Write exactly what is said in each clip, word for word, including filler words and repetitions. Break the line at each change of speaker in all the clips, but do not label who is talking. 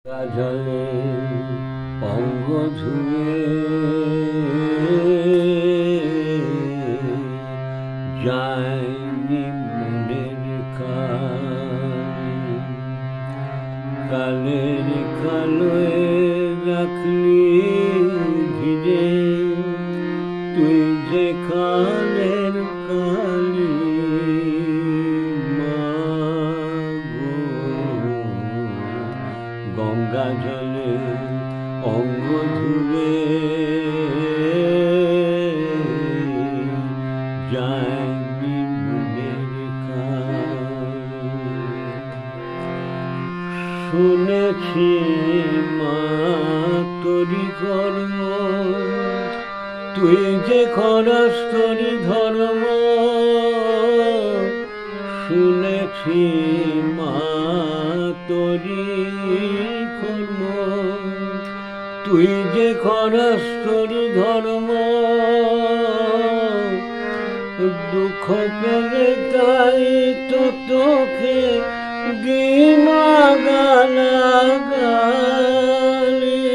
জলে অঙ্গ ধুয়ে যায়নি মনের কালের কালোয় রাখলি ঘিরে তুই যে কালের কালি গঙ্গা জলে অঙ্গ ধুয়ে যায়নি মনের শুনেছি মা তোরি কর্ম তুই যে খরস তোরি ধর্ম শুনেছি মা তোরি কর্ম তুই যে খরস তোরি ধর্ম দুঃখ পেলে তাই তো তোকে গিনা গালাগালি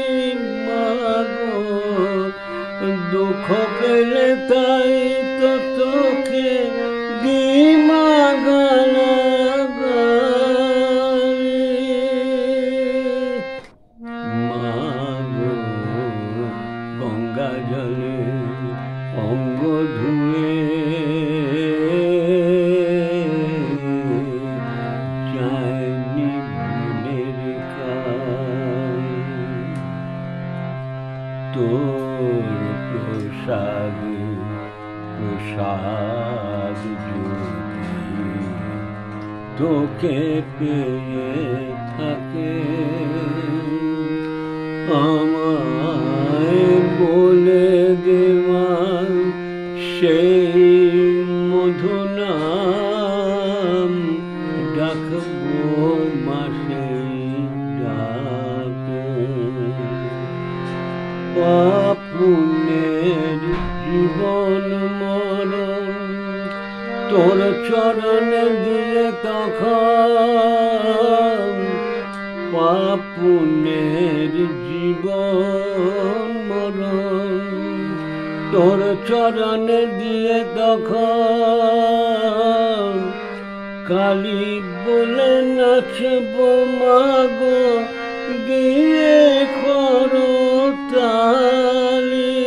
মাগো দুঃখ পেলে তাই তো তোকে গিনা গালাগালি মাগো গঙ্গা জলে অঙ্গ ধুয়ে যায়নি মনের তোর প্রসাদ প্রসাদ যদি তোকে পেয়ে থাকে আমায় বলে দেওয়া সেই মধু নাম ডাকবো মাসে ডাকে পুণ্যের জীবন মরণ তোর চরণে দিয়ে তখন পাপ পুণ্যের জীবন মরণ তোর চরণে দিয়ে তখন কালী বলে নাচব মাগো গিয়ে করতালি